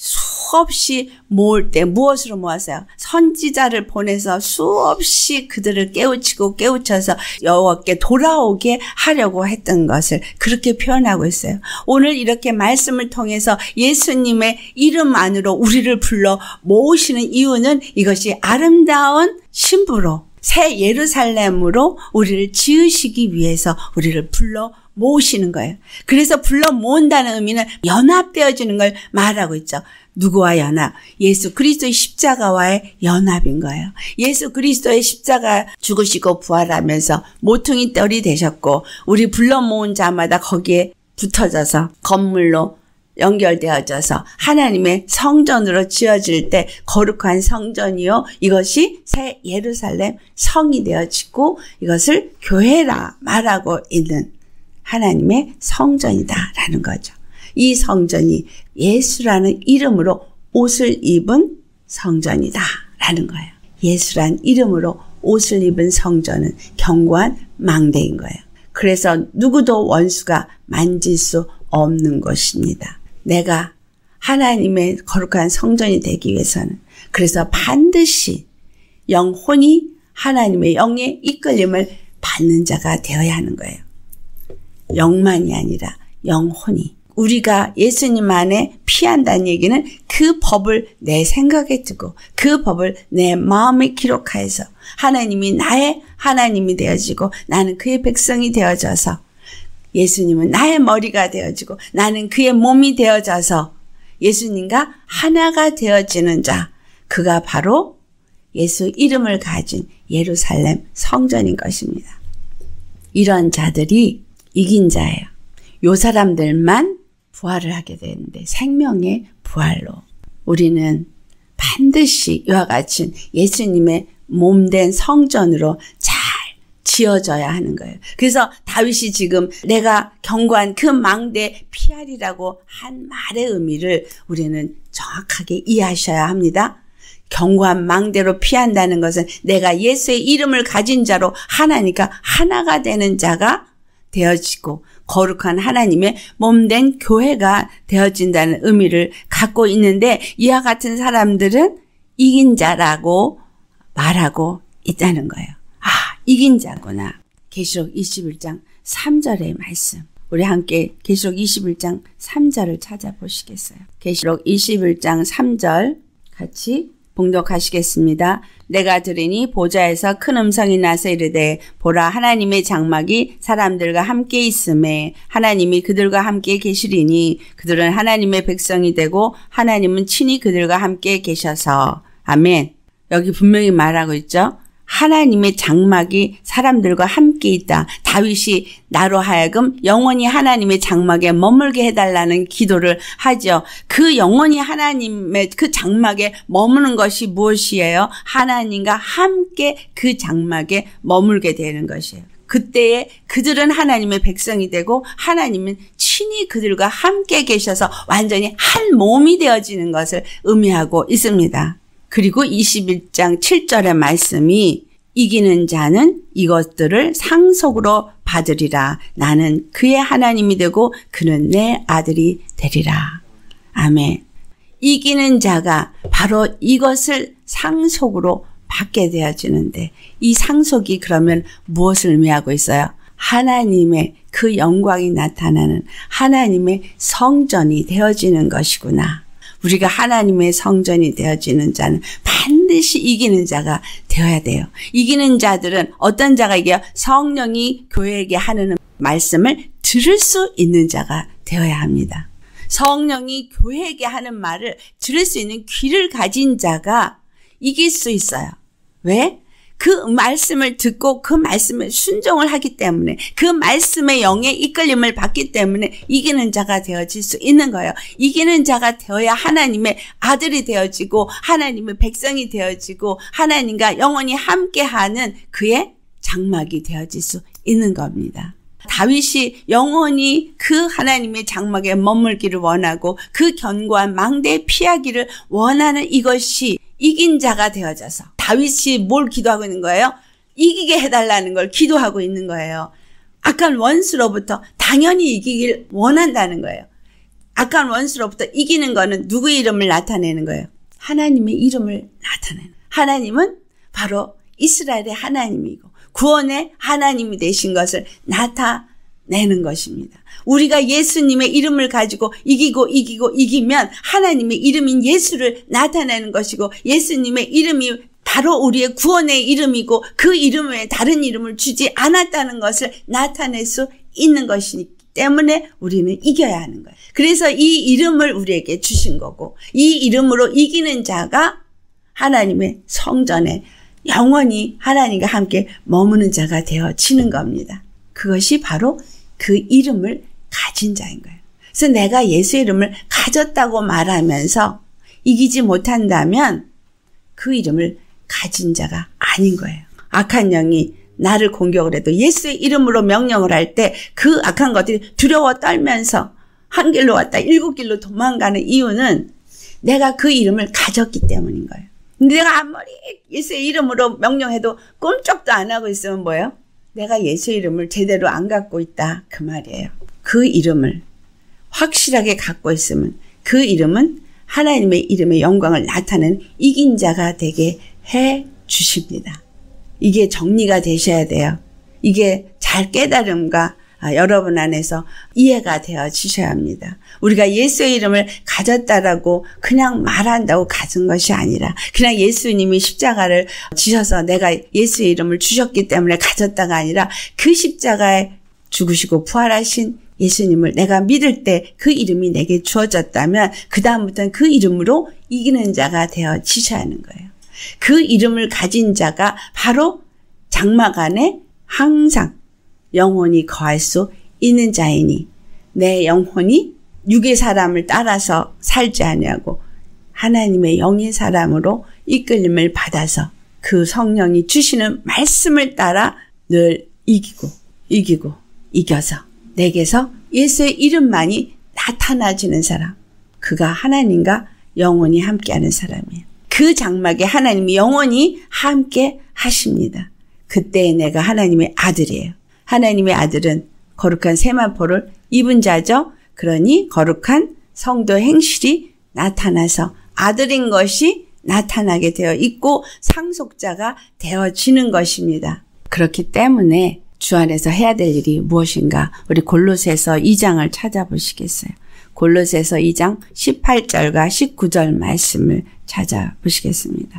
수없이 모을 때 무엇으로 모았어요? 선지자를 보내서 수없이 그들을 깨우치고 깨우쳐서 여호와께 돌아오게 하려고 했던 것을 그렇게 표현하고 있어요. 오늘 이렇게 말씀을 통해서 예수님의 이름 안으로 우리를 불러 모으시는 이유는 이것이 아름다운 신부로 새 예루살렘으로 우리를 지으시기 위해서 우리를 불러 모으시는 거예요. 그래서 불러 모은다는 의미는 연합되어지는 걸 말하고 있죠. 누구와 연합? 예수 그리스도의 십자가와의 연합인 거예요. 예수 그리스도의 십자가 죽으시고 부활하면서 모퉁이 떨이 되셨고 우리 불러 모은 자마다 거기에 붙어져서 건물로 연결되어져서 하나님의 성전으로 지어질 때 거룩한 성전이요. 이것이 새 예루살렘 성이 되어지고 이것을 교회라 말하고 있는 하나님의 성전이다라는 거죠. 이 성전이 예수라는 이름으로 옷을 입은 성전이다라는 거예요. 예수란 이름으로 옷을 입은 성전은 견고한 망대인 거예요. 그래서 누구도 원수가 만질 수 없는 것입니다. 내가 하나님의 거룩한 성전이 되기 위해서는 그래서 반드시 영혼이 하나님의 영의 이끌림을 받는 자가 되어야 하는 거예요. 영만이 아니라 영혼이. 우리가 예수님 안에 피한다는 얘기는 그 법을 내 생각에 두고 그 법을 내 마음에 기록하여서 하나님이 나의 하나님이 되어지고 나는 그의 백성이 되어져서 예수님은 나의 머리가 되어지고 나는 그의 몸이 되어져서 예수님과 하나가 되어지는 자, 그가 바로 예수 이름을 가진 예루살렘 성전인 것입니다. 이런 자들이 이긴 자예요. 요 사람들만 부활을 하게 되는데 생명의 부활로 우리는 반드시 이와 같이 예수님의 몸된 성전으로 잘 지어져야 하는 거예요. 그래서 다윗이 지금 내가 견고한 그 망대 피하리라고 한 말의 의미를 우리는 정확하게 이해하셔야 합니다. 견고한 망대로 피한다는 것은 내가 예수의 이름을 가진 자로 하나니까 하나가 되는 자가 되어지고 거룩한 하나님의 몸된 교회가 되어진다는 의미를 갖고 있는데 이와 같은 사람들은 이긴 자라고 말하고 있다는 거예요. 아, 이긴 자구나. 계시록 이십일 장 삼 절의 말씀. 우리 함께 계시록 이십일 장 삼 절을 찾아보시겠어요? 계시록 이십일 장 삼 절 같이 봉독하시겠습니다. 내가 들으니 보좌에서 큰 음성이 나서 이르되 보라 하나님의 장막이 사람들과 함께 있음에 하나님이 그들과 함께 계시리니 그들은 하나님의 백성이 되고 하나님은 친히 그들과 함께 계셔서 아멘. 여기 분명히 말하고 있죠. 하나님의 장막이 사람들과 함께 있다. 다윗이 나로 하여금 영원히 하나님의 장막에 머물게 해달라는 기도를 하죠. 그 영원히 하나님의 그 장막에 머무는 것이 무엇이에요? 하나님과 함께 그 장막에 머물게 되는 것이에요. 그때에 그들은 하나님의 백성이 되고 하나님은 친히 그들과 함께 계셔서 완전히 한 몸이 되어지는 것을 의미하고 있습니다. 그리고 이십일 장 칠 절의 말씀이 이기는 자는 이것들을 상속으로 받으리라. 나는 그의 하나님이 되고 그는 내 아들이 되리라. 아멘. 이기는 자가 바로 이것을 상속으로 받게 되어지는데 이 상속이 그러면 무엇을 의미하고 있어요? 하나님의 그 영광이 나타나는 하나님의 성전이 되어지는 것이구나. 우리가 하나님의 성전이 되어지는 자는 반드시 이기는 자가 되어야 돼요. 이기는 자들은 어떤 자가 이겨요? 성령이 교회에게 하는 말씀을 들을 수 있는 자가 되어야 합니다. 성령이 교회에게 하는 말을 들을 수 있는 귀를 가진 자가 이길 수 있어요. 왜? 그 말씀을 듣고 그 말씀에 순종을 하기 때문에 그 말씀의 영의 이끌림을 받기 때문에 이기는 자가 되어질 수 있는 거예요. 이기는 자가 되어야 하나님의 아들이 되어지고 하나님의 백성이 되어지고 하나님과 영원히 함께하는 그의 장막이 되어질 수 있는 겁니다. 다윗이 영원히 그 하나님의 장막에 머물기를 원하고 그 견고한 망대에 피하기를 원하는 이것이 이긴 자가 되어져서 다윗이 뭘 기도하고 있는 거예요? 이기게 해달라는 걸 기도하고 있는 거예요. 악한 원수로부터 당연히 이기길 원한다는 거예요. 악한 원수로부터 이기는 거는 누구의 이름을 나타내는 거예요? 하나님의 이름을 나타내는. 하나님은 바로 이스라엘의 하나님이고 구원의 하나님이 되신 것을 나타내는 것입니다. 우리가 예수님의 이름을 가지고 이기고 이기고 이기면 하나님의 이름인 예수를 나타내는 것이고 예수님의 이름이 바로 우리의 구원의 이름이고 그 이름 외에 다른 이름을 주지 않았다는 것을 나타낼 수 있는 것이기 때문에 우리는 이겨야 하는 거예요. 그래서 이 이름을 우리에게 주신 거고 이 이름으로 이기는 자가 하나님의 성전에 영원히 하나님과 함께 머무는 자가 되어지는 겁니다. 그것이 바로 그 이름을 가진 자인 거예요. 그래서 내가 예수 이름을 가졌다고 말하면서 이기지 못한다면 그 이름을 가진 자가 아닌 거예요. 악한 영이 나를 공격을 해도 예수의 이름으로 명령을 할 때 그 악한 것들이 두려워 떨면서 한 길로 왔다 일곱 길로 도망가는 이유는 내가 그 이름을 가졌기 때문인 거예요. 근데 내가 아무리 예수의 이름으로 명령해도 꼼짝도 안 하고 있으면 뭐예요? 내가 예수의 이름을 제대로 안 갖고 있다 그 말이에요. 그 이름을 확실하게 갖고 있으면 그 이름은 하나님의 이름의 영광을 나타내는 이긴 자가 되게 해 주십니다. 이게 정리가 되셔야 돼요. 이게 잘 깨달음과 아, 여러분 안에서 이해가 되어지셔야 합니다. 우리가 예수의 이름을 가졌다라고 그냥 말한다고 가진 것이 아니라 그냥 예수님이 십자가를 지셔서 내가 예수의 이름을 주셨기 때문에 가졌다가 아니라 그 십자가에 죽으시고 부활하신 예수님을 내가 믿을 때 그 이름이 내게 주어졌다면 그 다음부터는 그 이름으로 이기는 자가 되어지셔야 하는 거예요. 그 이름을 가진 자가 바로 장막 안에 항상 영혼이 거할 수 있는 자이니 내 영혼이 육의 사람을 따라서 살지 아니하고 하나님의 영의 사람으로 이끌림을 받아서 그 성령이 주시는 말씀을 따라 늘 이기고 이기고 이겨서 내게서 예수의 이름만이 나타나지는 사람, 그가 하나님과 영원히 함께하는 사람이에요. 그 장막에 하나님이 영원히 함께 하십니다. 그때 내가 하나님의 아들이에요. 하나님의 아들은 거룩한 세마포를 입은 자죠. 그러니 거룩한 성도 행실이 나타나서 아들인 것이 나타나게 되어 있고 상속자가 되어지는 것입니다. 그렇기 때문에 주 안에서 해야 될 일이 무엇인가? 우리 골로새서 이 장을 찾아보시겠어요? 골로새서 이 장 십팔 절과 십구 절 말씀을 찾아보시겠습니다.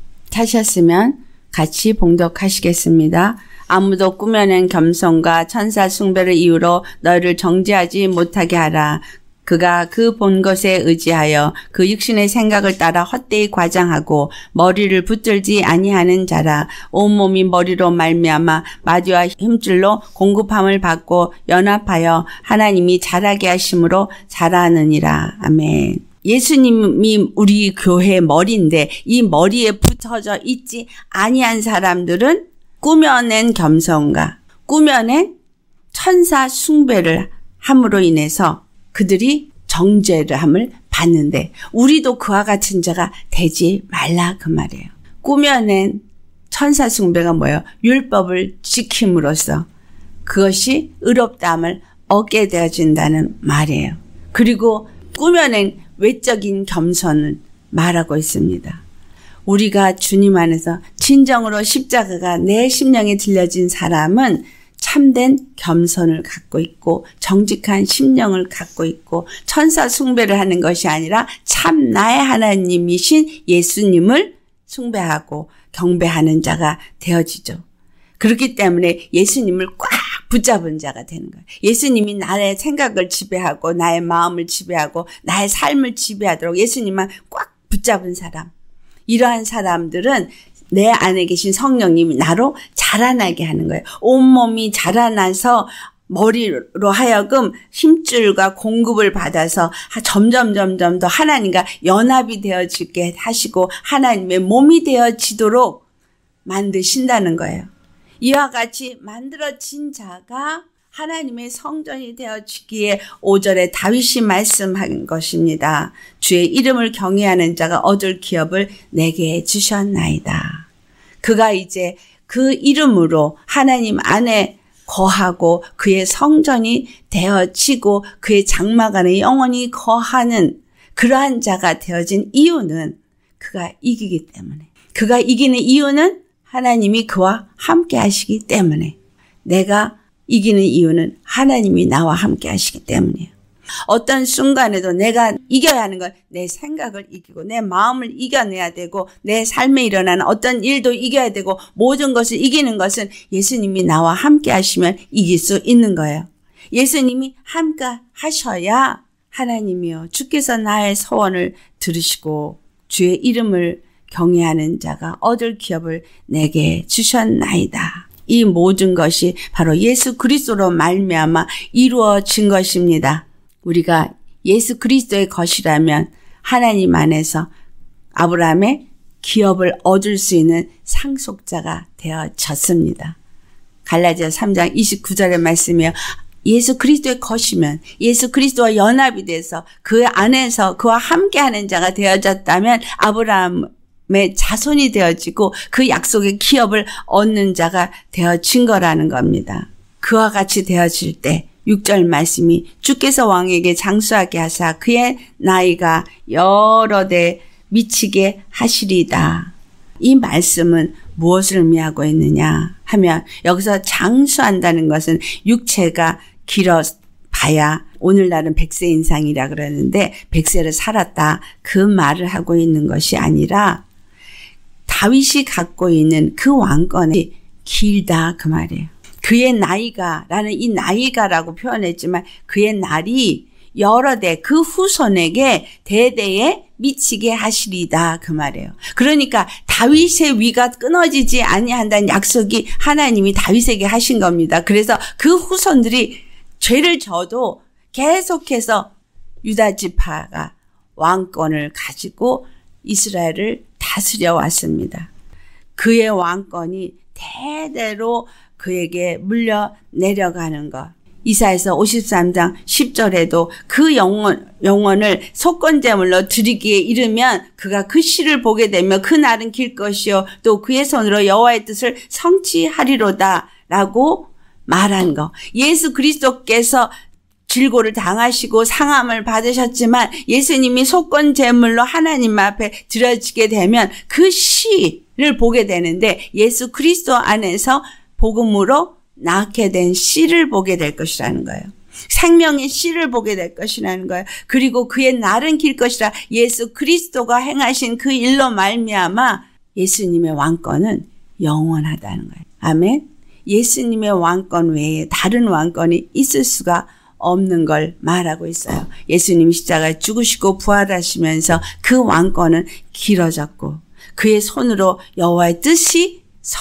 찾으셨으면 같이 봉독하시겠습니다. 아무도 꾸며낸 겸손과 천사 숭배를 이유로 너희를 정죄하지 못하게 하라. 그가 그 본 것에 의지하여 그 육신의 생각을 따라 헛되이 과장하고 머리를 붙들지 아니하는 자라. 온몸이 머리로 말미암아 마디와 힘줄로 공급함을 받고 연합하여 하나님이 자라게 하심으로 자라느니라. 아멘. 예수님이 우리 교회의 머리인데 이 머리에 붙어져 있지 아니한 사람들은 꾸며낸 겸손과 꾸며낸 천사 숭배를 함으로 인해서 그들이 정죄를 함을 받는데 우리도 그와 같은 자가 되지 말라 그 말이에요. 꾸며낸 천사 숭배가 뭐예요? 율법을 지킴으로써 그것이 의롭다함을 얻게 되어진다는 말이에요. 그리고 꾸며낸 외적인 겸손을 말하고 있습니다. 우리가 주님 안에서 진정으로 십자가가 내 심령에 들려진 사람은 참된 겸손을 갖고 있고 정직한 심령을 갖고 있고 천사 숭배를 하는 것이 아니라 참 나의 하나님이신 예수님을 숭배하고 경배하는 자가 되어지죠. 그렇기 때문에 예수님을 꽉 붙잡은 자가 되는 거예요. 예수님이 나의 생각을 지배하고 나의 마음을 지배하고 나의 삶을 지배하도록 예수님만 꽉 붙잡은 사람. 이러한 사람들은 내 안에 계신 성령님이 나로 자라나게 하는 거예요. 온몸이 자라나서 머리로 하여금 힘줄과 공급을 받아서 점점 점점 더 하나님과 연합이 되어지게 하시고 하나님의 몸이 되어지도록 만드신다는 거예요. 이와 같이 만들어진 자가 하나님의 성전이 되어지기에 오 절에 다윗이 말씀한 것입니다. 주의 이름을 경외하는 자가 얻을 기업을 내게 주셨나이다. 그가 이제 그 이름으로 하나님 안에 거하고 그의 성전이 되어지고 그의 장막 안에 영원히 거하는 그러한 자가 되어진 이유는 그가 이기기 때문에, 그가 이기는 이유는 하나님이 그와 함께 하시기 때문에, 내가 이기는 이유는 하나님이 나와 함께 하시기 때문이에요. 어떤 순간에도 내가 이겨야 하는 건 내 생각을 이기고 내 마음을 이겨내야 되고 내 삶에 일어나는 어떤 일도 이겨야 되고 모든 것을 이기는 것은 예수님이 나와 함께 하시면 이길 수 있는 거예요. 예수님이 함께 하셔야 하나님이여 주께서 나의 소원을 들으시고 주의 이름을 경외하는 자가 얻을 기업을 내게 주셨나이다. 이 모든 것이 바로 예수 그리스도로 말미암아 이루어진 것입니다. 우리가 예수 그리스도의 것이라면 하나님 안에서 아브라함의 기업을 얻을 수 있는 상속자가 되어졌습니다. 갈라디아 삼 장 이십구 절의 말씀이요. 예수 그리스도의 것이면 예수 그리스도와 연합이 돼서 그 안에서 그와 함께하는 자가 되어졌다면 아브라함의 자손이 되어지고 그 약속의 기업을 얻는 자가 되어진 거라는 겁니다. 그와 같이 되어질 때 육 절 말씀이 주께서 왕에게 장수하게 하사 그의 나이가 여러 대 미치게 하시리다. 이 말씀은 무엇을 의미하고 있느냐 하면 여기서 장수한다는 것은 육체가 길어 봐야 오늘날은 백 세 인상이라 그러는데 백 세를 살았다 그 말을 하고 있는 것이 아니라 다윗이 갖고 있는 그 왕권이 길다 그 말이에요. 그의 나이가 라는 이 나이가라고 표현했지만 그의 날이 여러 대 그 후손에게 대대에 미치게 하시리다 그 말이에요. 그러니까 다윗의 위가 끊어지지 아니한다는 약속이 하나님이 다윗에게 하신 겁니다. 그래서 그 후손들이 죄를 져도 계속해서 유다 지파가 왕권을 가지고 이스라엘을 다스려 왔습니다. 그의 왕권이 대대로 그에게 물려 내려가는 것. 이사야서 오십삼 장 십 절에도 그 영원, 영원을 속건제물로 드리기에 이르면 그가 그 시를 보게 되며 그 날은 길 것이요 또 그의 손으로 여호와의 뜻을 성취하리로다 라고 말한 거. 예수 그리스도께서 질고를 당하시고 상함을 받으셨지만 예수님이 속건제물로 하나님 앞에 드려지게 되면 그 시를 보게 되는데 예수 그리스도 안에서 복음으로 낳게 된 씨를 보게 될 것이라는 거예요. 생명의 씨를 보게 될 것이라는 거예요. 그리고 그의 날은 길 것이라 예수 그리스도가 행하신 그 일로 말미암아 예수님의 왕권은 영원하다는 거예요. 아멘. 예수님의 왕권 외에 다른 왕권이 있을 수가 없는 걸 말하고 있어요. 예수님이 십자가에 죽으시고 부활하시면서 그 왕권은 길어졌고 그의 손으로 여호와의 뜻이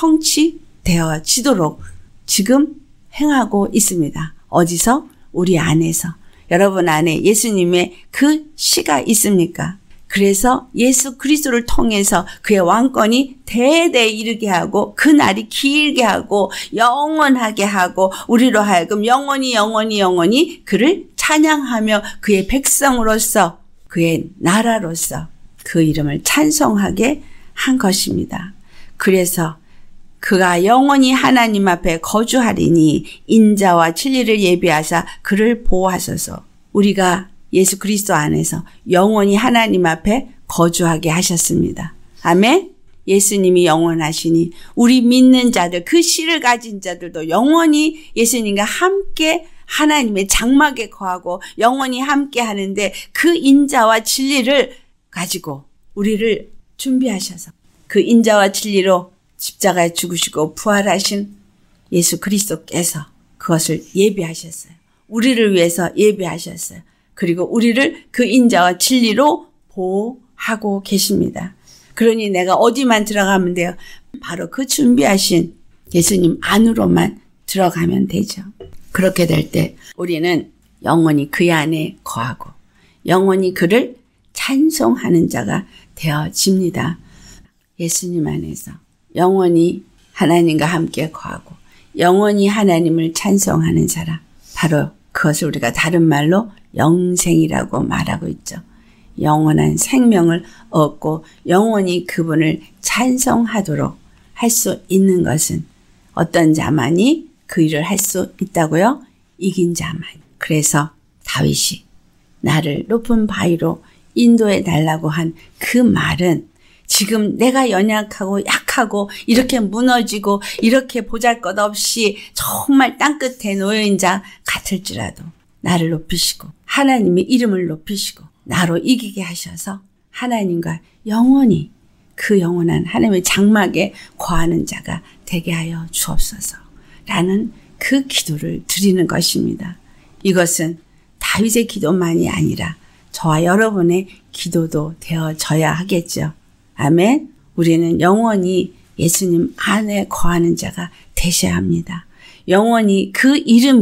성취되어지도록 지금 행하고 있습니다. 어디서? 우리 안에서. 여러분 안에 예수님의 그 씨가 있습니까? 그래서 예수 그리스도를 통해서 그의 왕권이 대대에 이르게 하고 그 날이 길게 하고 영원하게 하고 우리로 하여금 영원히 영원히 영원히 그를 찬양하며 그의 백성으로서 그의 나라로서 그 이름을 찬송하게 한 것입니다. 그래서 그가 영원히 하나님 앞에 거주하리니 인자와 진리를 예비하사 그를 보호하소서. 우리가 예수 그리스도 안에서 영원히 하나님 앞에 거주하게 하셨습니다. 아멘. 예수님이 영원하시니 우리 믿는 자들 그 씨를 가진 자들도 영원히 예수님과 함께 하나님의 장막에 거하고 영원히 함께 하는데 그 인자와 진리를 가지고 우리를 준비하셔서 그 인자와 진리로 십자가에 죽으시고 부활하신 예수 그리스도께서 그것을 예비하셨어요. 우리를 위해서 예비하셨어요. 그리고 우리를 그 인자와 진리로 보호하고 계십니다. 그러니 내가 어디만 들어가면 돼요? 바로 그 준비하신 예수님 안으로만 들어가면 되죠. 그렇게 될 때 우리는 영원히 그 안에 거하고 영원히 그를 찬송하는 자가 되어집니다. 예수님 안에서 영원히 하나님과 함께 거하고 영원히 하나님을 찬송하는 사람, 바로 그것을 우리가 다른 말로 영생이라고 말하고 있죠. 영원한 생명을 얻고 영원히 그분을 찬송하도록 할 수 있는 것은 어떤 자만이 그 일을 할 수 있다고요? 이긴 자만. 그래서 다윗이 나를 높은 바위로 인도해 달라고 한 그 말은 지금 내가 연약하고 약하고 이렇게 무너지고 이렇게 보잘것없이 정말 땅끝에 놓여있는 자 같을지라도 나를 높이시고 하나님의 이름을 높이시고 나로 이기게 하셔서 하나님과 영원히 그 영원한 하나님의 장막에 거하는 자가 되게 하여 주옵소서 라는 그 기도를 드리는 것입니다. 이것은 다윗의 기도만이 아니라 저와 여러분의 기도도 되어져야 하겠죠. 아멘. 우리는 영원히 예수님 안에 거하는 자가 되셔야 합니다. 영원히 그 이름이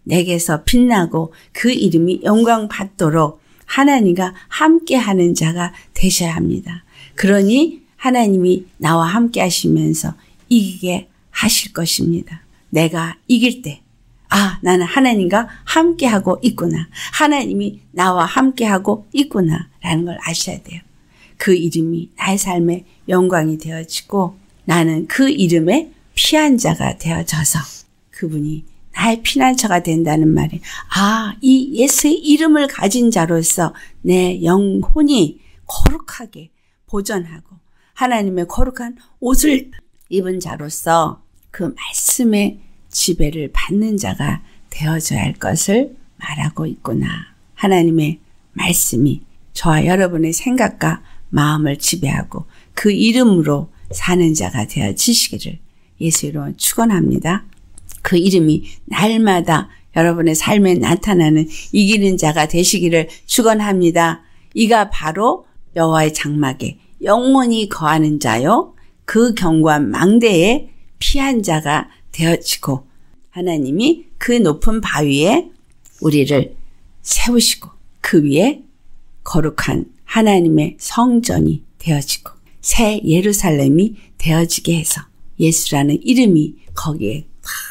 내게서 빛나고 그 이름이 영광 받도록 하나님과 함께하는 자가 되셔야 합니다. 그러니 하나님이 나와 함께 하시면서 이기게 하실 것입니다. 내가 이길 때, 아, 나는 하나님과 함께하고 있구나. 하나님이 나와 함께하고 있구나. 라는 걸 아셔야 돼요. 그 이름이 나의 삶의 영광이 되어지고 나는 그 이름에 피한 자가 되어져서 그분이 나의 피난처가 된다는 말이, 아, 이 예수의 이름을 가진 자로서 내 영혼이 거룩하게 보존하고 하나님의 거룩한 옷을 입은 자로서 그 말씀의 지배를 받는 자가 되어져야 할 것을 말하고 있구나. 하나님의 말씀이 저와 여러분의 생각과 마음을 지배하고 그 이름으로 사는 자가 되어지시기를 예수 이름으로 축원합니다. 그 이름이 날마다 여러분의 삶에 나타나는 이기는 자가 되시기를 축원합니다. 이가 바로 여호와의 장막에 영원히 거하는 자요, 그 견고한 망대에 피한 자가 되어지고 하나님이 그 높은 바위에 우리를 세우시고 그 위에 거룩한 하나님의 성전이 되어지고 새 예루살렘이 되어지게 해서 예수라는 이름이 거기에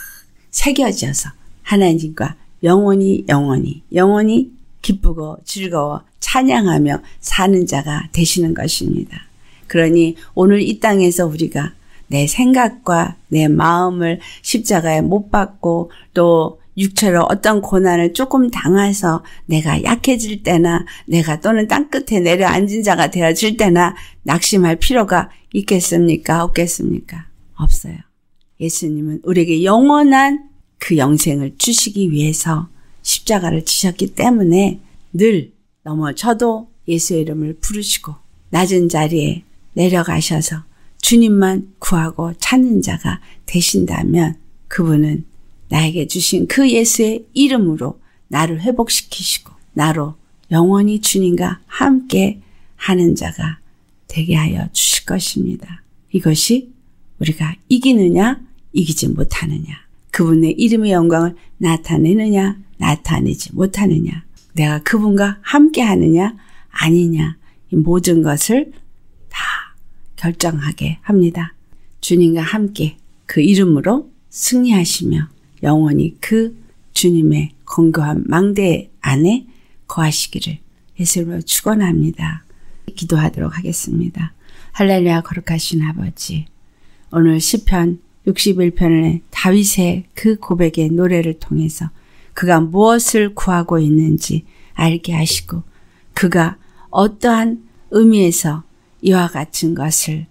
새겨져서 하나님과 영원히 영원히 영원히 기쁘고 즐거워 찬양하며 사는 자가 되시는 것입니다. 그러니 오늘 이 땅에서 우리가 내 생각과 내 마음을 십자가에 못 박고 또 육체로 어떤 고난을 조금 당해서 내가 약해질 때나 내가 또는 땅끝에 내려앉은 자가 되어질 때나 낙심할 필요가 있겠습니까? 없겠습니까? 없어요. 예수님은 우리에게 영원한 그 영생을 주시기 위해서 십자가를 지셨기 때문에 늘 넘어져도 예수의 이름을 부르시고 낮은 자리에 내려가셔서 주님만 구하고 찾는 자가 되신다면 그분은 나에게 주신 그 예수의 이름으로 나를 회복시키시고 나로 영원히 주님과 함께 하는 자가 되게 하여 주실 것입니다. 이것이 우리가 이기느냐 이기지 못하느냐, 그분의 이름의 영광을 나타내느냐 나타내지 못하느냐, 내가 그분과 함께 하느냐 아니냐, 이 모든 것을 다 결정하게 합니다. 주님과 함께 그 이름으로 승리하시며 영원히 그 주님의 건강한 망대 안에 거하시기를 예수로 축원합니다. 기도하도록 하겠습니다. 할렐루야. 거룩하신 아버지, 오늘 시편 육십일 편의 다윗의 그 고백의 노래를 통해서 그가 무엇을 구하고 있는지 알게 하시고 그가 어떠한 의미에서 이와 같은 것을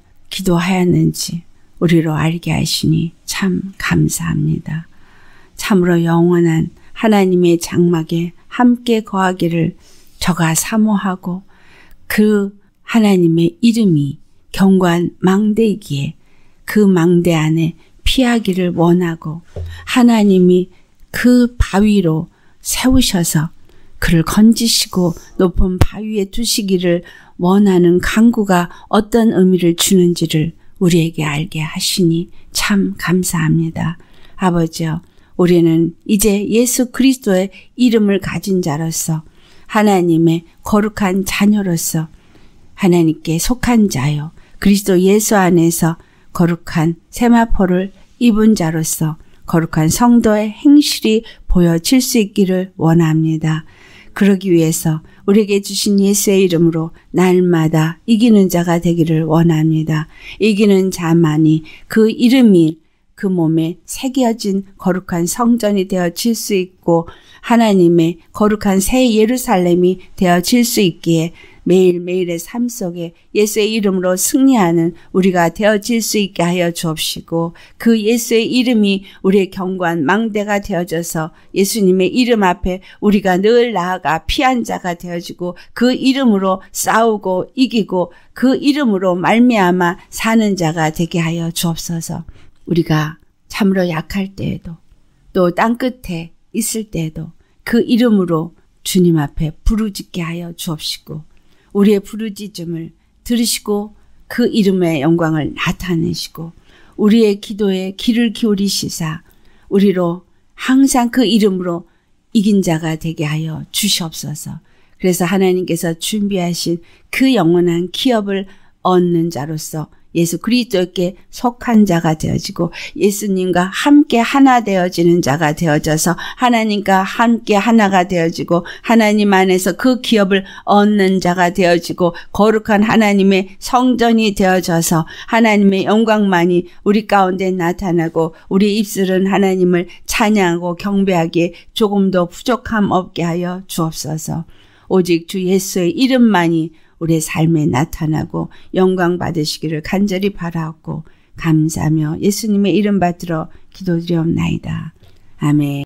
기도하였는지 우리로 알게 하시니 참 감사합니다. 참으로 영원한 하나님의 장막에 함께 거하기를 저가 사모하고 그 하나님의 이름이 견고한 망대이기에 그 망대 안에 피하기를 원하고 하나님이 그 바위로 세우셔서 그를 건지시고 높은 바위에 두시기를 원하는 간구가 어떤 의미를 주는지를 우리에게 알게 하시니 참 감사합니다. 아버지여, 우리는 이제 예수 그리스도의 이름을 가진 자로서 하나님의 거룩한 자녀로서 하나님께 속한 자요, 그리스도 예수 안에서 거룩한 세마포를 입은 자로서 거룩한 성도의 행실이 보여질 수 있기를 원합니다. 그러기 위해서 우리에게 주신 예수의 이름으로 날마다 이기는 자가 되기를 원합니다. 이기는 자만이 그 이름이 그 몸에 새겨진 거룩한 성전이 되어질 수 있고 하나님의 거룩한 새 예루살렘이 되어질 수 있기에 매일매일의 삶 속에 예수의 이름으로 승리하는 우리가 되어질 수 있게 하여 주옵시고 그 예수의 이름이 우리의 견고한 망대가 되어져서 예수님의 이름 앞에 우리가 늘 나아가 피한 자가 되어지고 그 이름으로 싸우고 이기고 그 이름으로 말미암아 사는 자가 되게 하여 주옵소서. 우리가 참으로 약할 때에도 또 땅끝에 있을 때에도 그 이름으로 주님 앞에 부르짖게 하여 주옵시고 우리의 부르짖음을 들으시고 그 이름의 영광을 나타내시고 우리의 기도에 귀를 기울이시사 우리로 항상 그 이름으로 이긴 자가 되게 하여 주시옵소서. 그래서 하나님께서 준비하신 그 영원한 기업을 얻는 자로서 예수 그리스도께 속한 자가 되어지고 예수님과 함께 하나 되어지는 자가 되어져서 하나님과 함께 하나가 되어지고 하나님 안에서 그 기업을 얻는 자가 되어지고 거룩한 하나님의 성전이 되어져서 하나님의 영광만이 우리 가운데 나타나고 우리 입술은 하나님을 찬양하고 경배하기에 조금도 부족함 없게 하여 주옵소서. 오직 주 예수의 이름만이 우리의 삶에 나타나고 영광 받으시기를 간절히 바라옵고 감사하며 예수님의 이름 받들어 기도드리옵나이다. 아멘.